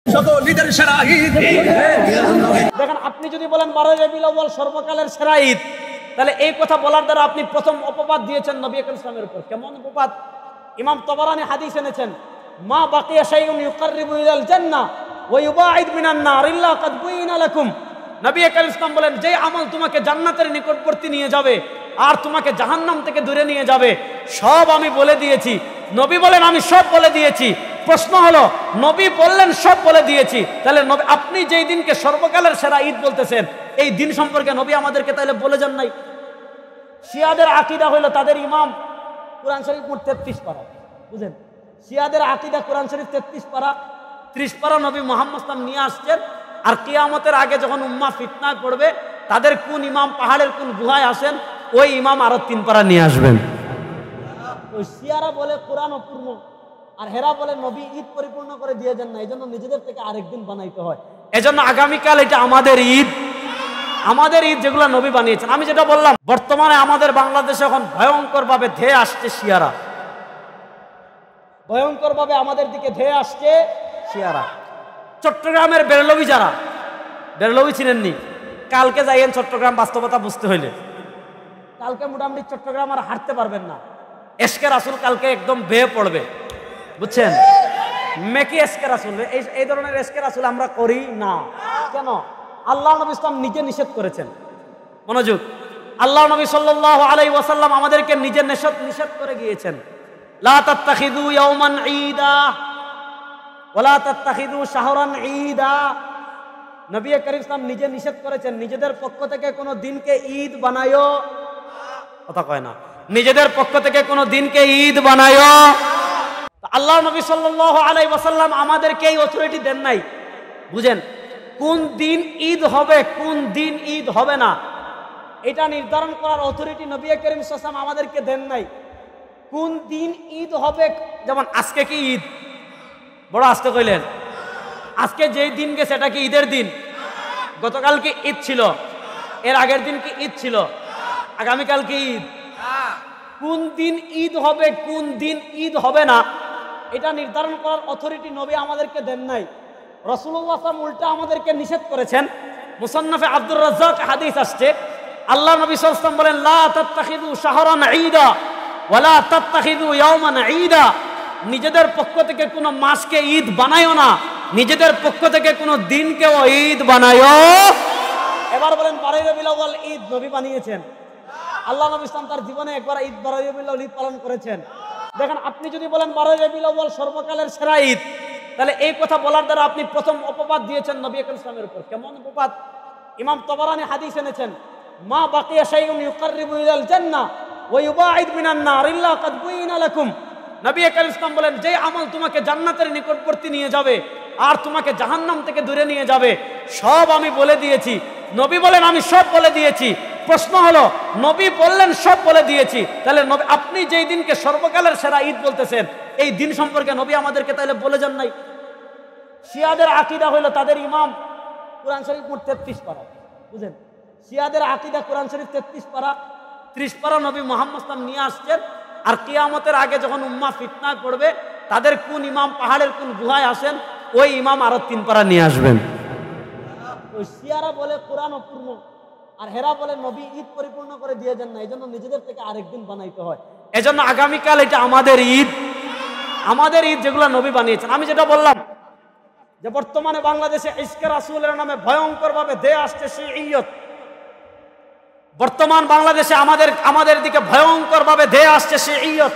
দেখেন, আপনি যদি বলেন 12 রবিউল আউয়াল সর্বকালের সেরা ঈদ, তাহলে এই কথা বলার দ্বারা আপনি প্রথম অপবাদ দিয়েছেন নবী আকরাম সাল্লাল্লাহু আলাইহি ওয়াসাল্লামের উপর। কেমন অপবাদ? ইমাম তাবারানী হাদিস এনেছেন, মা বাকিয়া শাইউন ইউকাররিবু ইলাল জান্নাহ ওয়া ইউবাঈদ মিনান নার ইল্লা কাদ বুইনা লাকুম। নবী আকরাম সাল্লাল্লাহু বলেন, যে আমল তোমাকে জান্নাতের নিকটবর্তী নিয়ে যাবে আর তোমাকে জাহান্নাম থেকে দূরে নিয়ে যাবে, সব আমি বলে দিয়েছি। নবী বলেন, আমি সব বলে দিয়েছি। প্রশ্ন হলো, নবী বললেন সব বলে দিয়েছি, তাহলে আপনি যেই দিনকে সর্বকালের সেরা ঈদ বলতেছেন, এই দিন সম্পর্কে নবী আমাদেরকে তাহলে বলে যান নাই? শিয়াদের আকীদা হলো তাদের ইমাম কোরআন শরীফ মোট 33 পারা। বুঝেন, শিয়াদের আকীদা কোরআন শরীফ 33 পারা, 30 পারা নবী মুহাম্মদ সাল্লাল্লাহু নিয়ে আসছেন। আর কিয়ামতের আগে যখন উম্মাহ ফিতনায় পড়বে, তাদের কোন ইমাম পাহাড়ের কোন গুহায় আসেন, ওই ইমাম আরো 3 পারা নিয়ে আসবেন। ওই শিয়ারা বলে কোরআন অপূর্ণ, আর হেরা বলে নবী ঈদ পরিপূর্ণ করে দিয়ে যান না, এই জন্য নিজেদের থেকে আরেকদিন বানাইতে হয়। এজন্য আগামীকাল এটা আমাদের ঈদ, আমাদের ঈদ যেগুলো নবী বানিয়েছেন। আমি যেটা বললাম, বর্তমানে আমাদের বাংলাদেশে এখন ভয়ঙ্কর ভাবে ধেয়ে আসছে শিয়ারা, ভয়ঙ্কর ভাবে আমাদের দিকে ধেয়ে আসছে শিয়ারা। চট্টগ্রামের বেরলভী যারা, বেরলভী চিনেননি? কালকে যাইয়েন চট্টগ্রাম, বাস্তবতা বুঝতে হইলে কালকে মোটামুটি চট্টগ্রাম আর হাঁটতে পারবেন না। এশকে রাসূল কালকে একদম বেয়ে পড়বে, বুঝছেন? মেকি এশকে রাসূল, এই ধরনের এশকে রাসূল আমরা করি না। কেন? আল্লাহ নবী ইসলাম নিজে নিষেধ করেছেন। মনোযোগ, আল্লাহ নবী সাল্লাল্লাহু আলাইহি ওয়াসাল্লাম আমাদেরকে নিজে নিষেধ করে গিয়েছেন, লা তাত্তাখিযু ইয়াওমান ঈদা ওয়ালা তাত্তাখিযু শাহরান ঈদা। নবী করিম সাল্লাল্লাহু নিজে নিষেধ করেছেন, নিজেদের পক্ষ থেকে কোনো দিনকে ঈদ বানায়ো, কথা কয় না, নিজেদের পক্ষ থেকে কোনো দিনকে ঈদ বানায়ো। আল্লাহ নবী সাল্লাল্লাহু আলাইহি ওয়াসাল্লাম আমাদেরকে এই অথরিটি দেন নাই। বুঝেন, কোন দিন ঈদ হবে, কোন দিন ঈদ হবে না, এটা নির্ধারণ করার অথরিটি নবী করিম সাল্লাল্লাহু আলাইহি ওয়াসাল্লাম আমাদেরকে দেন নাই। কোন দিন ঈদ হবে, যেমন আজকে কি ঈদ? বড় আস্তে কইলেন, আজকে যেই দিন গেছে এটা কি ঈদের দিন? গতকাল কি ঈদ ছিল? এর আগের দিন কি ঈদ ছিল? আগামীকাল কি ঈদ? কোন দিন ঈদ হবে, কোন দিন ঈদ হবে না, এটা নির্ধারণ করার অথরিটি নবী আমাদেরকে দেন নাই। রাসূলুল্লাহ সাল্লাল্লাহু আলাইহি ওয়াসাল্লাম উল্টা আমাদেরকে নিষেধ করেছেন। মুসান্নাফে আব্দুর রাজ্জাক হাদিস আসছে, আল্লাহ নবী সাল্লাল্লাহু আলাইহি ওয়াসাল্লাম বলেন, লা তাত্তাখিযু শাহরান ঈদা ওয়ালা তাত্তাখিযু ইয়াওমান ঈদা। নিজেদের পক্ষ থেকে কোনো মাসকে ঈদ বানায়ো না, নিজেদের পক্ষ থেকে কোনো দিনকেও ঈদ বানায়ো। এবার বলেন, 12 রবিউল আউয়াল ঈদ নবী বানিয়েছেন। আল্লাহ নবী ইসলাম তার জীবনে একবার ঈদ 12 রবিউল আউয়াল ঈদ পালন করেছেন। দেখেন, আপনি যদি বলেন 12 রবিউল আউয়াল সর্বকালের সেরা ঈদ, তাহলে এই কথা বলার দ্বারা আপনি প্রথম অপবাদ দিয়েছেন নবী আকরাম সাল্লাল্লাহু আলাইহি ওয়াসাল্লামের উপর। কেমন অপবাদ? ইমাম তাবারানী হাদিস এনেছেন, মা বাকিয়া শাইউন ইউকাররিবু ইলাল জান্নাহ ওয়া ইউবাঈদ মিনান নার ইল্লা কাদ বুইনা লাকুম। নবী আকরাম সাল্লাল্লাহু আলাইহি ওয়াসাল্লাম বলেন, যে আমল তোমাকে জান্নাতের নিকটবর্তী নিয়ে যাবে আর তোমাকে জাহান্নাম থেকে দূরে নিয়ে যাবে, সব আমি বলে দিয়েছি। নবী বলেন, আমি সব বলে দিয়েছি। প্রশ্ন হলো, নবী বললেন সব বলে দিয়েছি, তাহলে আপনি যেই দিনকে সর্বকালের সেরা ঈদ বলতেছেন, এই দিন সম্পর্কে নবী আমাদেরকে তাহলে বলে যান নাই? শিয়াদের আকীদা হলো তাদের ইমাম কোরআন শরীফ মোট 33 পারা। বুঝেন, শিয়াদের আকীদা কোরআন শরীফ 33 পারা, 30 পারা নবী মুহাম্মদ সাল্লাল্লাহু নিয়ে আসছেন। আর কিয়ামতের আগে যখন উম্মাহ ফিতনায় পড়বে, তাদের কোন ইমাম পাহাড়ের কোন গুহায় আসেন, ওই ইমাম আরো 3 পারা নিয়ে আসবেন। ওই শিয়ারা বলে কোরআন অপূর্ণ, আর হেরা বলে নবী ঈদ পরিপূর্ণ করে দিয়ে যান না, এই জন্য নিজেদের থেকে আরেকদিন বানাইতে হয়। এজন্য আগামীকাল এটা আমাদের ঈদ, আমাদের ঈদ যেগুলো নবী বানিয়েছেন। আমি যেটা বললাম যে বর্তমানে বাংলাদেশে ইশকে রাসূলের নামে ভয়ঙ্কর ভাবে ধেয়ে আসছে শিইয়ত। বর্তমান বাংলাদেশে আমাদের দিকে ভয়ঙ্কর ভাবে ধেয়ে আসছে শিইয়ত।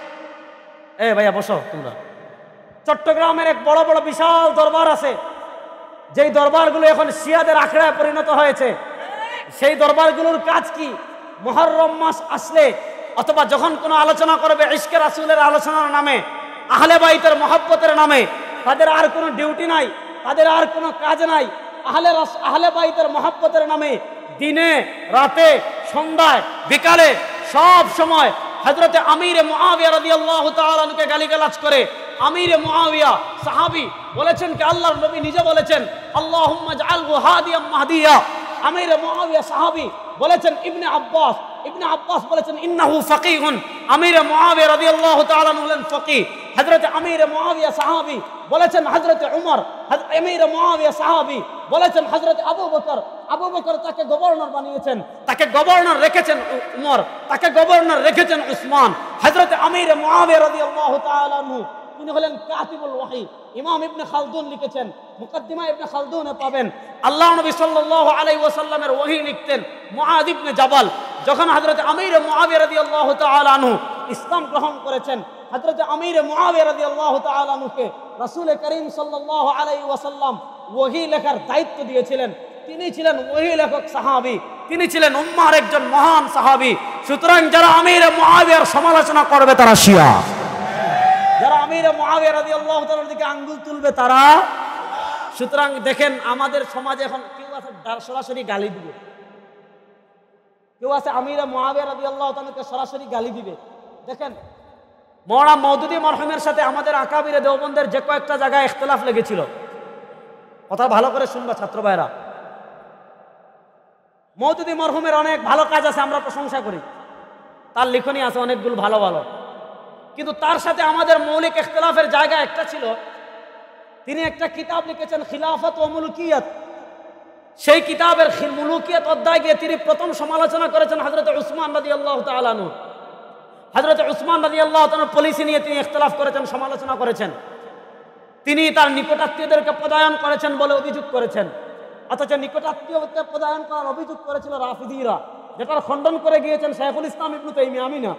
এ ভাইয়া বসো তোমরা। চট্টগ্রামের এক বড় বড় বিশাল দরবার আছে, যেই দরবারগুলো এখন শিয়াদের আখড়ায় পরিণত হয়েছে। সেই দরবারগুলোর কাজ কি? মুহররম মাস আসলে অথবা যখন কোনো আলোচনা করবে ইশকে রাসূলের আলোচনার নামে, আহলে বাইতের মহব্বতের নামে, তাদের আর কোনো ডিউটি নাই, তাদের আর কোনো কাজ নাই। আহলে বাইতের মহব্বতের নামে দিনে রাতে সন্ধ্যায় বিকালে সব সময় হযরতে আমিরে মুআবিয়া রাদিয়াল্লাহু তাআলা আনহুকে গালিগালাজ করে। আমিরে মুআবিয়া সাহাবী বলেছেন কি, আল্লাহর নবী নিজে বলেছেন, আল্লাহুম্মা জাআলহু হাদিয়াম মাহদিয়া। আমিরে মুআবিয়া সাহাবী বলেছেন, ইবনে আব্বাস ইবনে আব্বাস বলেছেন ইন্নাহু ফাকিহুন, আমির মুআবিয়া রাদিয়াল্লাহু তাআলা হলেন ফকিহ। হযরত আমির মুআবিয়া সাহাবী বলেছেন হযরত উমর, আমির মুআবিয়া সাহাবী বলেছেন হযরত আবু বকর, আবু বকর তাকে গভর্নর বানিয়েছেন, তাকে গভর্নর রেখেছেন উমর, তাকে গভর্নর রেখেছেন উসমান। হযরত আমির মুআবিয়া রাদিয়াল্লাহু তাআলা আনহু তিনি হলেন কাতিবুল ওয়াহি। ইমাম ইবনে খালদুন লিখেছেন, মুকদ্দিমা ইবনে খালদুনে পাবেন, আল্লাহ নবী সাল্লাল্লাহু আলাইহি ওয়াসাল্লামের ওহী লিখতেন মুআদ ইবনে জাবাল। যখন হযরত আমির মুআবিয়া রাদিয়াল্লাহু তাআলা আনহু ইসলাম গ্রহণ করেছেন, হযরত আমির মুআবিয়া রাদিয়াল্লাহু তাআলা আনহুকে রাসূল করিম সাল্লাল্লাহু আলাইহি ওয়াসাল্লাম ওহী লেখার দায়িত্ব দিয়েছিলেন। তিনি ছিলেন ওহী লেখক সাহাবী, তিনি ছিলেন উম্মাহর একজন মহান সাহাবী। সুতরাং যারা আমির মুআবিয়ার সমালোচনা করবে তারা শিয়া, যারা আমির মুআবিয়া রাদিয়াল্লাহু তাআলার দিকে আঙ্গুল তুলবে তারা। সুতরাং দেখেন আমাদের সমাজে এখন কেউ আছে সরাসরি গালি দিবে, কেউ আছে আমির মুআবিয়া রাদিয়াল্লাহু তাআলাকে সরাসরি গালি দিবে। দেখেন মাওলানা মওদুদী মরহুমের সাথে আমাদের আকাবিরে দেওবন্দের যে কয়েকটা জায়গায় ইখতিলাফ লেগেছিল, কথা ভালো করে শুনবা ছাত্র ভাইরা। মওদুদী মরহুমের অনেক ভালো কাজ আছে, আমরা প্রশংসা করি, তার লিখনী আছে অনেকগুলো ভালো ভালো, কিন্তু তার সাথে আমাদের মৌলিক ইখতিলাফের জায়গা একটা ছিল। তিনি একটা কিতাব লিখেছেন খিলাফত ও মুলকিয়াত। সেই কিতাবের মুলকিয়াত অধ্যায় গিয়ে তিনি প্রথম সমালোচনা করেছেন হযরত উসমান রাদিয়াল্লাহু তাআলা আনহু। হযরত উসমান রাদিয়াল্লাহু তাআলার পলিসি নিয়ে তিনি ইখতিলাফ করেছেন, সমালোচনা করেছেন। তিনি তার নিকটাত্মীয়দেরকে পদায়ন করেছেন বলে অভিযোগ করেছেন, অথচ নিকটাত্মীয়কে পদায়ন করার অভিযোগ করেছিল রাফিদীরা, যেটার খণ্ডন করে গিয়েছেন শাইখুল ইসলাম ইবনে তাইমিয়া। আমি না,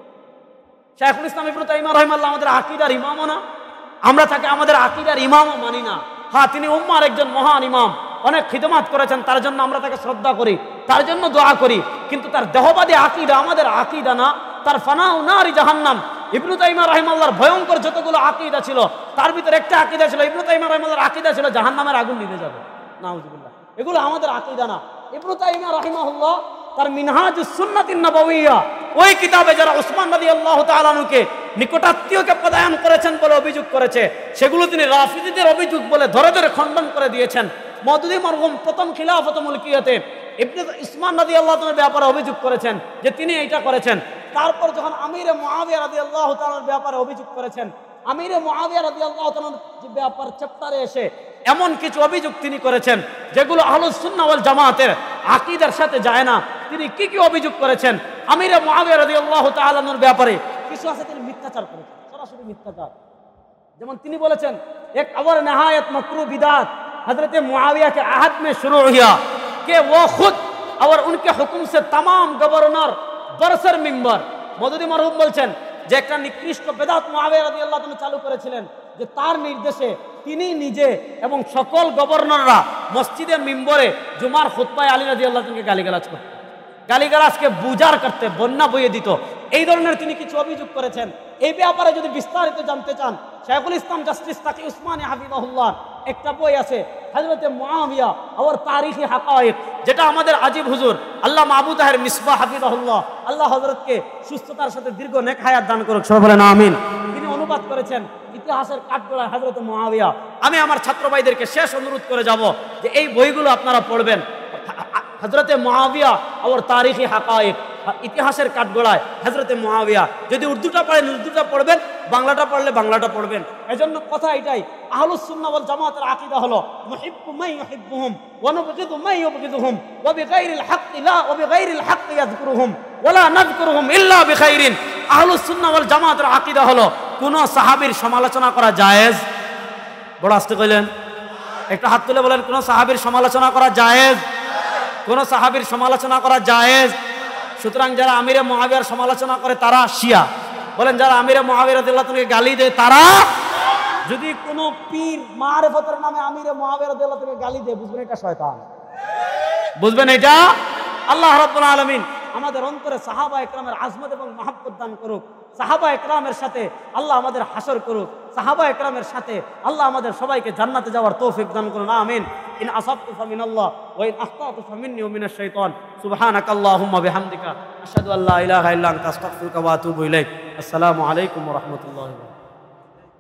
শাইখুল ইসলাম ইবনে তাইমিয়া রাহিমাহুল্লাহ আমাদের আকীদার ইমামও না, আমরা তাকে আমাদের আকীদার ইমামও মানি না। হ্যাঁ, তিনি উম্মাহর একজন মহান ইমাম, অনেক খিদমত করেছেন, তার জন্য আমরা তাকে শ্রদ্ধা করি, তার জন্য দোয়া করি, কিন্তু তার দেহবাদী আকীদা আমাদের আকীদা না। তার ফানাউ নারি জাহান্নাম। ইবনে তাইমিয়া রাহিমাহুল্লাহর ভয়ঙ্কর যতগুলো আকীদা ছিল তার ভিতরে একটা আকীদা ছিল, ইবনে তাইমিয়া রাহিমাহুল্লাহর আকীদা ছিল জাহান্নামের আগুন নিভে যাবে। নাউজুবিল্লাহ, এগুলো আমাদের আকীদা না। ইবনে তাইমিয়া রাহিমাহুল্লাহ তার মিনহাজুস সুন্নাতিন নবওয়িয়া ওই কিতাবে যারা উসমান রাদিয়াল্লাহু তাআলা আনহুকে নিকটাত্মীয়কে পদায়ন করেছেন বলে অভিযোগ করেছে, সেগুলো তিনি রাফিদীদের অভিযোগ বলে ধরে ধরে খণ্ডন করে দিয়েছেন। মওদুদী মরহুম প্রথম খিলাফত মুলকিয়াতে ইবনে উসমান রাদিয়াল্লাহু তাআলার ব্যাপারে অভিযোগ করেছেন যে তিনি এইটা করেছেন। তারপর যখন আমির মুআবিয়া রাদিয়াল্লাহু তাআলার ব্যাপারে অভিযোগ করেছেন, আমির মুআবিয়া রাদিয়াল্লাহু তাআলার ব্যাপার চ্যাপ্টারে এসে এমন কিছু অভিযোগ তিনি করেছেন যেগুলো আহলুস সুন্নাহ ওয়াল জামাতের আকীদার সাথে যায় না। তিনি কি কি অভিযোগ করেছেন আমির মুআবিয়া রাদিয়াল্লাহু তাআলার ব্যাপারে? কিছু আছে তিনি মিথ্যাচার করেছেন, সরাসরি মিথ্যাচার। যেমন তিনি বলেছেন এক और नहायत मकरू बिदात हजरत मुआविया के आहद में शुरू हुआ कि वो खुद और उनके हुक्म से तमाम गवर्नर बरसर मिंबर। মওদুদী মরহুম বলছেন যে একটা নিকৃষ্ট বেদাত মুআবিয়া রাদিয়াল্লাহু তাআলা চালু করেছিলেন, যে তার নির্দেশে তিনি নিজে এবং সকল গভর্নররা মসজিদে মিম্বরে জুমার খুতবায় আলী রাদিয়াল্লাহু তাআলাকে গালিগালাজ করতেন, গালিগালাজকে বুজার করতে, বন্যা বইয়ে দিত। এই ধরনের তিনি কিছু অভিযোগ করেছেন। এই ব্যাপারে যদি বিস্তারিত জানতে চান, শাইখুল ইসলাম জাস্টিস তাকি উসমানী হাফিজাহুল্লাহ একটা বই আছে হযরতে মুআবিয়া और तारीखी हकाइक, যেটা আমাদের আজিব হুজুর আল্লামা আবু তাহের মিসবাহ হাফিজাহুল্লাহ, আল্লাহ হযরতকে সুস্থতার সাথে দীর্ঘ নেক হায়াত দান করুক, সবাই বলেন আমিন। তিনি অনুবাদ করেছেন ইতিহাসের কাঠগড়ায় হযরত মুআবিয়া। আমি আমার ছাত্র ভাইদেরকে শেষ অনুরোধ করে যাব যে এই বইগুলো আপনারা পড়বেন। হযরতে মুআবিয়া और तारीखी हकाइक, ইতিহাসের কাঠগড়ায় হযরতে মুআবিয়া। যদি উর্দুটা পড়েন উর্দুটা পড়বেন, বাংলাটা পড়লে বাংলাটা পড়বেন। এজন্য কথা এটাই, আহলুস সুন্নাহ ওয়াল জামাতের আকীদা হলো মুহিব্বু মান ইউহিব্বুহুম ওয়া নুবগিদু মান ইউবগিদুহুম ওয়া বিগাইরিল হাক্কি লা ওয়া বিগাইরিল হাক্কি ইয়াযকুরুহুম ওয়া লা নাযকুরুহুম ইল্লা বিখাইরিন। আহলুস সুন্নাহ ওয়াল জামাতের আকীদা হলো কোন সাহাবীর সমালোচনা করা জায়েজ। বড় আস্তে কইলেন, একটা হাত তুলে বলেন কোন সাহাবীর সমালোচনা করা জায়েজ, কোন সাহাবীর সমালোচনা করা জায়েজ। সুতরাং যারা আমিরে মুআবিয়ার সমালোচনা করে তারা শিয়া। বলেন যারা আমিরে মুআবিয়া রাদিয়াল্লাহু তাআলাকে গালি দেয় তারা। যদি কোনো পীর মারিফতের নামে আমিরে মুআবিয়া রাদিয়াল্লাহু তাআলাকে গালি দেয়, বুঝবেন এটা শয়তান, বুঝবেন এটা। আল্লাহ রাব্বুল আলামিন আমাদের অন্তরে সাহাবা একরামের আজমত এবং মহব্বত দান করুক। সাহাবা একরামের সাথে আল্লাহ আমাদের হাসর করুক। সাহাবা একরামের সাথে আল্লাহ আমাদের সবাইকে জান্নাতে যাওয়ার তৌফিক দান করুন, আমিন। ইন আসাবতু ফামিনাল্লাহ ওয়া ইন আখতাতু ফামিন্নী ওয়া মিনাশ শাইতান। সুবহানাকাল্লাহুম্মা বিহামদিকা আশহাদু আল্লা ইলাহা ইল্লা আনতা আস্তাগফিরুকা ওয়া আতুবু ইলাইক। আসসালামু আলাইকুম ওয়া রাহমাতুল্লাহি ওয়া বারাকাতুহু।